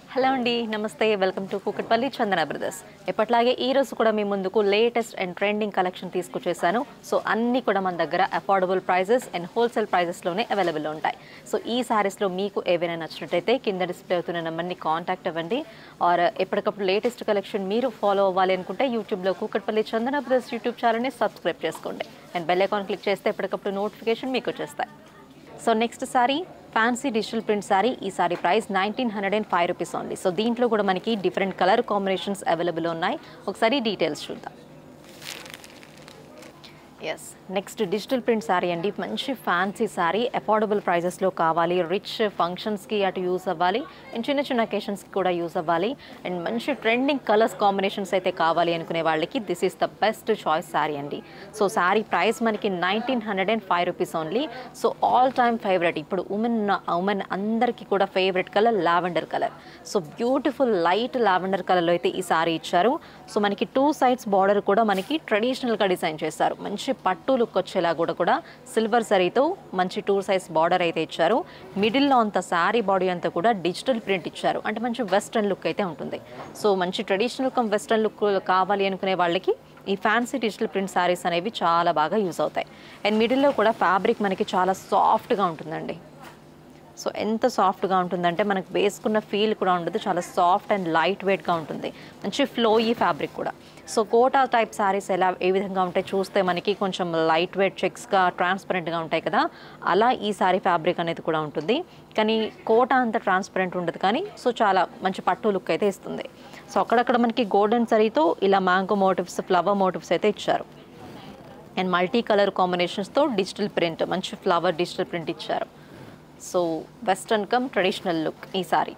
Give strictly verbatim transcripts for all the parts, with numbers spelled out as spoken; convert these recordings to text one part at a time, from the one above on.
Hello అండి, నమస్తే. Welcome to Kukatpally Chandana Brothers. ఎప్పట్లాగే ఈ రోజు కూడా మీ ముందుకు లేటెస్ట్ అండ్ ట్రెండింగ్ కలెక్షన్ తీసుకొచ్చేసాను. సో అన్నీ కూడా మన దగ్గర అఫోర్డబుల్ ప్రైజెస్ అండ్ హోల్సేల్ ప్రైజెస్లోనే అవైలబుల్ ఉంటాయి. సో ఈ సారీస్లో మీకు ఏవైనా నచ్చినట్టయితే కింద డిస్ప్లే అవుతున్న నెంబర్ని కాంటాక్ట్ అవ్వండి. ఆర్ ఎప్పటికప్పుడు లేటెస్ట్ కలెక్షన్ మీరు ఫాలో అవ్వాలి అనుకుంటే యూట్యూబ్లో కూకట్పల్లి చందన బ్రదర్స్ యూట్యూబ్ ఛానల్ని సబ్స్క్రైబ్ చేసుకోండి. అండ్ బెల్ ఐకాన్ క్లిక్ చేస్తే ఎప్పటికప్పుడు నోటిఫికేషన్ మీకు వచ్చేస్తాయి. So next sari fancy digital print sari. ఈ sari price nineteen hundred and five rupees only. So దీంట్లో కూడా మనకి డిఫరెంట్ కలర్ కాంబినేషన్స్ అవైలబుల్ ఉన్నాయి. ఒకసారి డీటెయిల్స్ చూద్దాం. Yes, next digital print sari అండి. మంచి ఫ్యాన్సీ శారీ, అఫోర్డబుల్ ప్రైజెస్లో కావాలి, రిచ్ ఫంక్షన్స్కి అటు యూస్ అవ్వాలి అండ్ చిన్న చిన్న అకేషన్స్కి కూడా యూస్ అవ్వాలి అండ్ మంచి ట్రెండింగ్ కలర్స్ కాంబినేషన్స్ అయితే కావాలి అనుకునే వాళ్ళకి this is the best choice sari అండి. సో శారీ ప్రైస్ మనకి nineteen hundred and five rupees only. So all time favourite, ఇప్పుడు ఉమెన్ ఉమెన్ అందరికీ కూడా favourite colour lavender colour. So beautiful light lavender కలర్లో అయితే ఈ శారీ ఇచ్చారు. సో మనకి టూ సైడ్స్ బార్డర్ కూడా మనకి ట్రెడిషనల్గా డిజైన్ చేశారు. మంచి పట్టు లుక్ వచ్చేలా కూడా కూడా సిల్వర్ జరీతో మంచి టూ సైజ్ బార్డర్ అయితే ఇచ్చారు. మిడిల్లో అంత శారీ బాడీ అంతా కూడా డిజిటల్ ప్రింట్ ఇచ్చారు. అంటే మంచి వెస్ట్రన్ లుక్ అయితే ఉంటుంది. సో మంచి ట్రెడిషనల్ కమ్ వెస్ట్రన్ లుక్ కావాలి అనుకునే వాళ్ళకి ఈ ఫ్యాన్సీ డిజిటల్ ప్రింట్ శారీస్ అనేవి చాలా బాగా యూజ్ అవుతాయి. అండ్ మిడిల్లో కూడా ఫ్యాబ్రిక్ మనకి చాలా సాఫ్ట్గా ఉంటుందండి. సో ఎంత సాఫ్ట్గా ఉంటుందంటే మనకు వేసుకున్న ఫీల్ కూడా ఉండదు. చాలా సాఫ్ట్ అండ్ లైట్ వెయిట్గా ఉంటుంది. మంచి ఫ్లోయీ ఫ్యాబ్రిక్ కూడా. సో కోటా టైప్ శారీస్ ఎలా ఏ విధంగా ఉంటాయి చూస్తే మనకి కొంచెం లైట్ వెయిట్ చెక్స్గా ట్రాన్స్పరెంట్గా ఉంటాయి కదా, అలా ఈ శారీ ఫ్యాబ్రిక్ అనేది కూడా ఉంటుంది. కానీ కోటా అంత ట్రాన్స్పరెంట్ ఉండదు, కానీ సో చాలా మంచి పట్టు లుక్ అయితే ఇస్తుంది. సో అక్కడక్కడ మనకి గోల్డెన్ సరీతో ఇలా మ్యాంగో మోటివ్స్, ఫ్లవర్ మోటివ్స్ అయితే ఇచ్చారు. అండ్ మల్టీ కలర్ కాంబినేషన్స్తో డిజిటల్ ప్రింట్, మంచి ఫ్లవర్ డిజిటల్ ప్రింట్ ఇచ్చారు. So western cum traditional look ఈ సారీ.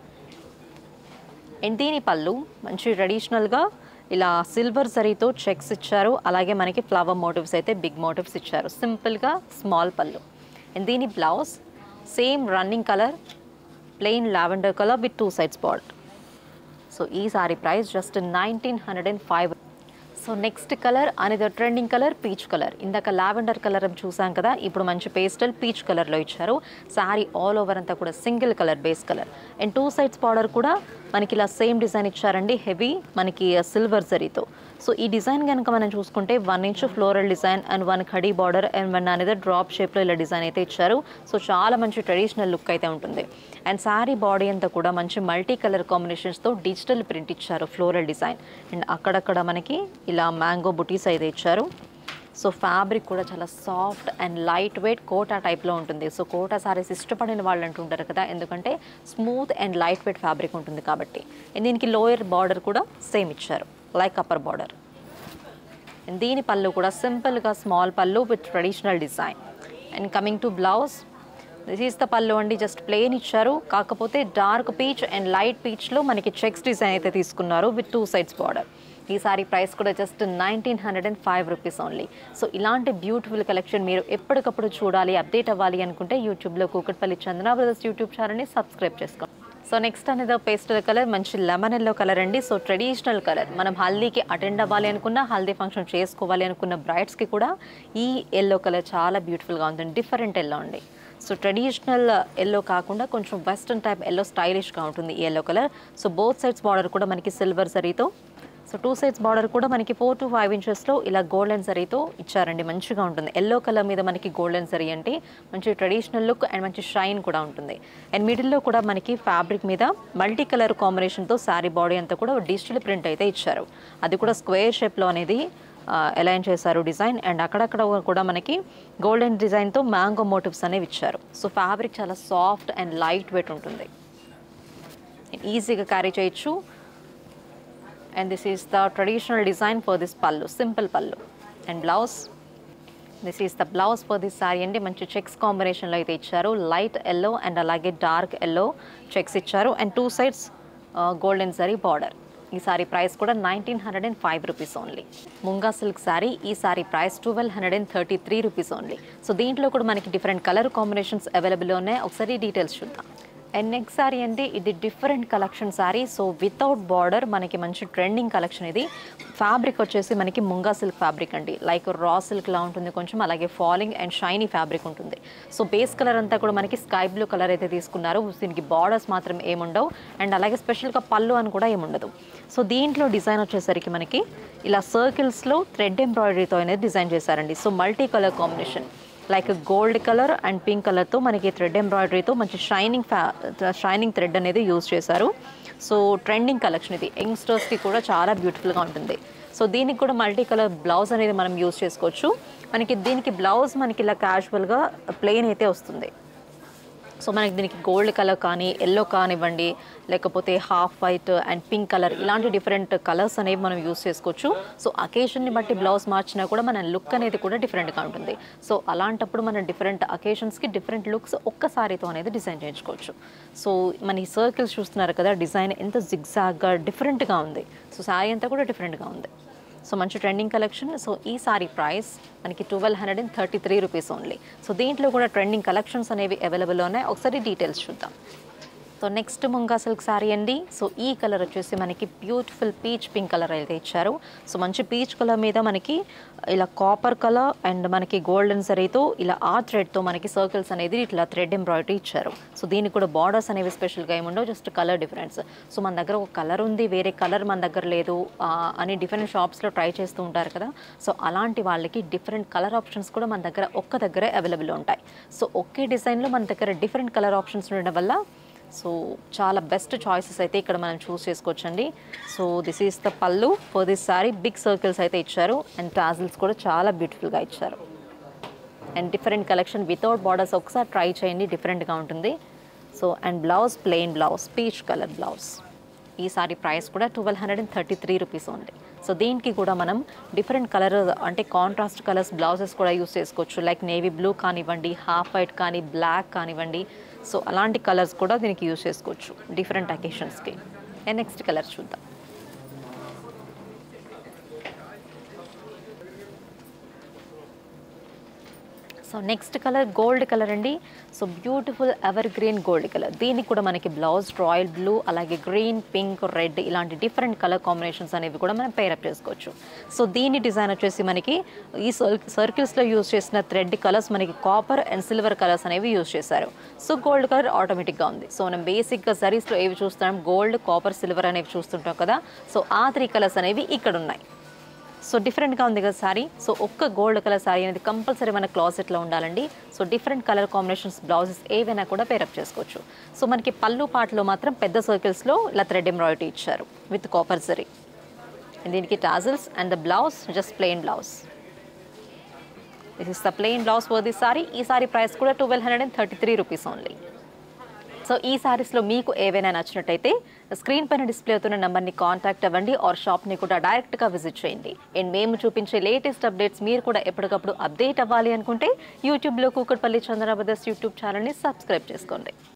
అండ్ దీని పళ్ళు మంచి ట్రెడిషనల్గా ఇలా సిల్వర్ జరీతో చెక్స్ ఇచ్చారు. అలాగే మనకి ఫ్లవర్ మోటివ్స్ అయితే బిగ్ మోటివ్స్ ఇచ్చారు. సింపుల్గా స్మాల్ పళ్ళు. అండ్ దీని blouse same running colour, plain lavender colour with two sides border. So ఈ sari price just nineteen hundred and five. So next colour అనేది ట్రెండింగ్ కలర్ పీచ్ కలర్. ఇందాక lavender colour చూసాం కదా, ఇప్పుడు మంచి పేస్టల్ పీచ్ కలర్లో ఇచ్చారు. శారీ ఆల్ ఓవర్ అంతా కూడా single colour base colour. And two sides border కూడా మనకి ఇలా సేమ్ డిజైన్ ఇచ్చారండి, హెవీ మనకి సిల్వర్ జరీతో. సో ఈ డిజైన్ కనుక మనం చూసుకుంటే one inch floral design and one ఖడీ బార్డర్ అండ్ వన్ అనేది డ్రాప్ షేప్లో ఇలా డిజైన్ అయితే ఇచ్చారు. సో చాలా మంచి ట్రెడిషనల్ లుక్ అయితే ఉంటుంది. అండ్ శారీ బాడీ అంతా కూడా మంచి మల్టీ కలర్ కాంబినేషన్స్తో డిజిటల్ ప్రింట్ ఇచ్చారు, ఫ్లోరల్ డిజైన్. అండ్ అక్కడక్కడ మనకి ఇలా మ్యాంగో బుటీస్ అయితే ఇచ్చారు. సో ఫ్యాబ్రిక్ కూడా చాలా soft and light weight Kota టైప్లో ఉంటుంది. సో కోటా సారీస్ ఇష్టపడిన వాళ్ళు అంటుంటారు కదా, ఎందుకంటే smooth and light weight fabric ఉంటుంది కాబట్టి. అండ్ దీనికి లోయర్ బార్డర్ కూడా సేమ్ ఇచ్చారు, లైక్ అప్పర్ బార్డర్. అండ్ దీని పళ్ళు కూడా సింపుల్గా స్మాల్ పళ్ళు with traditional design. And coming to blouse, this is the pallu అండి. జస్ట్ ప్లెయిన్ ఇచ్చారు, కాకపోతే డార్క్ పీచ్ అండ్ లైట్ పీచ్లో మనకి చెక్స్ డిజైన్ అయితే తీసుకున్నారు విత్ టూ సైడ్స్ బార్డర్. ఈ సారీ ప్రైస్ కూడా just nineteen hundred and five rupees only. So ఇలాంటి బ్యూటిఫుల్ కలెక్షన్ మీరు ఎప్పటికప్పుడు చూడాలి, అప్డేట్ అవ్వాలి అనుకుంటే యూట్యూబ్లో కూకట్పల్లి చందన బ్రదర్స్ యూట్యూబ్ ఛానల్ని సబ్స్క్రైబ్ చేసుకోండి. సో నెక్స్ట్ అనేది పేస్టల్ కలర్, మంచి లెమన్ ఎల్లో కలర్ అండి. సో ట్రెడిషనల్ కలర్, మనం హల్దీకి అటెండ్ అవ్వాలి అనుకున్న, హల్దీ ఫంక్షన్ చేసుకోవాలి అనుకున్న బ్రైడ్స్కి కూడా ఈ ఎల్లో కలర్ చాలా బ్యూటిఫుల్గా ఉంటుంది. డిఫరెంట్ ఎల్లో అండి. సో ట్రెడిషనల్ ఎల్లో కాకుండా కొంచెం వెస్ట్రన్ టైప్ ఎల్లో స్టైలిష్గా ఉంటుంది ఈ yellow colour. So both sides border కూడా మనకి సిల్వర్ జరీతో, సో టూ సైడ్స్ బార్డర్ కూడా మనకి ఫోర్ టు ఫైవ్ ఇంచెస్లో ఇలా గోల్డెన్ జరీతో ఇచ్చారండి. మంచిగా ఉంటుంది. ఎల్లో కలర్ మీద మనకి గోల్డెన్ జరీ అంటే మంచి ట్రెడిషనల్ లుక్ అండ్ మంచి షైన్ కూడా ఉంటుంది. అండ్ మిడిల్లో కూడా మనకి ఫ్యాబ్రిక్ మీద మల్టీ కలర్ కాంబినేషన్తో శారీ బాడీ అంతా కూడా డిజిటల్ ప్రింట్ అయితే ఇచ్చారు. అది కూడా స్క్వేర్ షేప్లో అనేది అలైన్ చేశారు డిజైన్. అండ్ అక్కడక్కడ కూడా మనకి గోల్డెన్ డిజైన్తో మ్యాంగో మోటివ్స్ అనేవి ఇచ్చారు. సో ఫ్యాబ్రిక్ చాలా సాఫ్ట్ అండ్ లైట్ వెయిట్ ఉంటుంది, ఈజీగా క్యారీ చేయొచ్చు. And this is the traditional design for this pallu, simple pallu. And blouse, this is the blouse for this saree అండి. మంచి చెక్స్ కాంబినేషన్లో అయితే ఇచ్చారు. లైట్ ఎల్లో అండ్ అలాగే డార్క్ ఎల్లో చెక్స్ ఇచ్చారు. అండ్ టూ సైడ్స్ గోల్డెన్ జరీ border. ఈ sari price కూడా nineteen hundred and five rupees only. Munga silk sari, ఈ sari price twelve hundred and thirty three rupees only. So దీంట్లో కూడా మనకి డిఫరెంట్ కలర్ కాంబినేషన్స్ అవైలబుల్ ఉన్నాయి. ఒకసారి డీటెయిల్స్ చూద్దాం. అండ్ నెక్స్ట్ సారీ అంటే ఇది different collection sari. So without border మనకి మంచి ట్రెండింగ్ కలెక్షన్ ఇది. ఫ్యాబ్రిక్ వచ్చేసి మనకి ముంగా సిల్క్ ఫ్యాబ్రిక్ అండి. లైక్ రా సిల్క్లా ఉంటుంది కొంచెం, అలాగే ఫాలింగ్ అండ్ షైనీ ఫ్యాబ్రిక్ ఉంటుంది. సో బేస్ కలర్ అంతా కూడా మనకి స్కై బ్లూ కలర్ అయితే తీసుకున్నారు. దీనికి బార్డర్స్ మాత్రం ఏముండవు అండ్ అలాగే స్పెషల్గా పళ్ళు అని కూడా ఏముండదు. సో దీంట్లో డిజైన్ వచ్చేసరికి మనకి ఇలా సర్కిల్స్లో థ్రెడ్ ఎంబ్రాయిడరీతో అనేది డిజైన్ చేశారండి. So multi colour combination like gold colour and pink కలర్తో మనకి థ్రెడ్ ఎంబ్రాయిడరీతో మంచి షైనింగ్ ఫ్యా షైనింగ్ థ్రెడ్ అనేది యూజ్ చేశారు. సో ట్రెండింగ్ కలెక్షన్ ఇది. యంగ్స్టర్స్కి కూడా చాలా బ్యూటిఫుల్గా ఉంటుంది. సో దీనికి కూడా మల్టీ కలర్ బ్లౌజ్ అనేది మనం యూజ్ చేసుకోవచ్చు. మనకి దీనికి బ్లౌజ్ మనకి ఇలా క్యాజువల్గా ప్లెయిన్ అయితే వస్తుంది. సో మనకి దీనికి గోల్డ్ కలర్ కానీ ఎల్లో కానివ్వండి, లేకపోతే half white and pink colour, ఇలాంటి డిఫరెంట్ కలర్స్ అనేవి మనం యూస్ చేసుకోవచ్చు. సో అకేషన్ని బట్టి బ్లౌజ్ మార్చినా కూడా మన లుక్ అనేది కూడా డిఫరెంట్గా ఉంటుంది. సో అలాంటప్పుడు మన డిఫరెంట్ అకేషన్స్కి డిఫరెంట్ లుక్స్ ఒక్క సారీతో అనేది డిజైన్ చేయించుకోవచ్చు. సో మన ఈ సర్కిల్స్ చూస్తున్నారు కదా, డిజైన్ ఎంత జిగ్జాగ్గా డిఫరెంట్గా ఉంది. సో సారీ అంతా కూడా డిఫరెంట్గా ఉంది. సో మంచి ట్రెండింగ్ కలెక్షన్. సో ఈ సారీ ప్రైస్ మనకి twelve hundred and thirty three rupees only. So దీంట్లో కూడా ట్రెండింగ్ కలెక్షన్స్ అనేవి అవైలబుల్ ఉన్నాయి. ఒకసారి డీటెయిల్స్ చూద్దాం. So next munga silk sari అండి. సో ఈ కలర్ వచ్చేసి మనకి బ్యూటిఫుల్ పీచ్ పింక్ కలర్ అయితే ఇచ్చారు. సో మంచి పీచ్ కలర్ మీద మనకి ఇలా కాపర్ కలర్ అండ్ మనకి గోల్డెన్ సరీతో ఇలా ఆ థ్రెడ్తో మనకి సర్కిల్స్ అనేది ఇట్లా థ్రెడ్ ఎంబ్రాయిడరీ ఇచ్చారు. సో దీనికి కూడా బార్డర్స్ అనేవి స్పెషల్గా ఏముండవు, జస్ట్ కలర్ డిఫరెన్స్. సో మన దగ్గర ఒక కలర్ ఉంది, వేరే కలర్ మన దగ్గర లేదు అని డిఫరెంట్ షాప్స్లో ట్రై చేస్తూ ఉంటారు కదా. సో అలాంటి వాళ్ళకి డిఫరెంట్ కలర్ ఆప్షన్స్ కూడా మన దగ్గర ఒక్క దగ్గరే అవైలబుల్ ఉంటాయి. సో ఒకే డిజైన్లో మన దగ్గర డిఫరెంట్ కలర్ ఆప్షన్స్ ఉండడం వల్ల సో చాలా బెస్ట్ చాయిసెస్ అయితే ఇక్కడ మనం చూస్ చేసుకోవచ్చండి. So this is the pallu for this sari. Big circles అయితే ఇచ్చారు అండ్ టాజిల్స్ కూడా చాలా బ్యూటిఫుల్గా ఇచ్చారు. And different collection without borders ఒకసారి ట్రై చేయండి, డిఫరెంట్గా ఉంటుంది. So and blouse plain blouse, peach colour blouse. ఈ సారీ ప్రైస్ కూడా twelve hundred and thirty three rupees ఉంది. సో దీనికి కూడా మనం డిఫరెంట్ కలర్ అంటే కాంట్రాస్ట్ కలర్స్ బ్లౌజెస్ కూడా యూస్ చేసుకోవచ్చు. లైక్ నేవీ బ్లూ కానివ్వండి, హాఫ్ వైట్ కానీ, బ్లాక్ కానివ్వండి. సో అలాంటి కలర్స్ కూడా దీనికి యూస్ చేసుకోవచ్చు డిఫరెంట్ అకేషన్స్కి. అండ్ నెక్స్ట్ కలర్ చూద్దాం. So next colour gold colour అండి. So beautiful evergreen gold colour. దీనికి కూడా మనకి బ్లౌజ్ రాయల్ బ్లూ, అలాగే గ్రీన్, పింక్, రెడ్ ఇలాంటి డిఫరెంట్ కలర్ కాంబినేషన్స్ అనేవి కూడా మనం పేరప్ చేసుకోవచ్చు. సో దీని డిజైన్ వచ్చేసి మనకి ఈ సర్కిల్స్లో యూజ్ చేసిన థ్రెడ్ కలర్స్ మనకి కాపర్ అండ్ సిల్వర్ కలర్స్ అనేవి యూజ్ చేశారు. సో గోల్డ్ కలర్ ఆటోమేటిక్గా ఉంది. సో మనం బేసిక్గా జరీస్లో ఏవి చూస్తాం, గోల్డ్, కాపర్, సిల్వర్ అనేవి చూస్తుంటాం కదా. సో ఆ త్రీ కలర్స్ అనేవి ఇక్కడ ఉన్నాయి. సో డిఫరెంట్గా ఉంది కదా సారీ. సో ఒక్క గోల్డ్ కలర్ సారీ అనేది కంపల్సరీ మన క్లాసెట్లో ఉండాలండి. So different colour combinations blouses ఏవైనా కూడా పేరప్ చేసుకోవచ్చు. సో మనకి పళ్ళు పాటలో మాత్రం పెద్ద సర్కిల్స్లో ఇలా థ్రెడ్ ఎంబ్రాయిడరీ ఇచ్చారు విత్ కాపర్ జరీ. దీనికి tassels and the blouse just plain blouse. This is the plain blouse for this sari. ఈ సారీ ప్రైస్ కూడా twelve hundred and thirty three rupees only. So ఈ సారీస్లో మీకు ఏవైనా నచ్చినట్టయితే స్క్రీన్ పైన డిస్ప్లే అవుతున్న నెంబర్ని కాంటాక్ట్ అవ్వండి ఆర్ షాప్ని కూడా డైరెక్ట్గా విజిట్ చేయండి. అండ్ మేము చూపించే లేటెస్ట్ అప్డేట్స్ మీరు కూడా ఎప్పటికప్పుడు అప్డేట్ అవ్వాలి అనుకుంటే యూట్యూబ్లో కూకట్పల్లి చందన బ్రదర్స్ యూట్యూబ్ ఛానల్ని సబ్స్క్రైబ్ చేసుకోండి.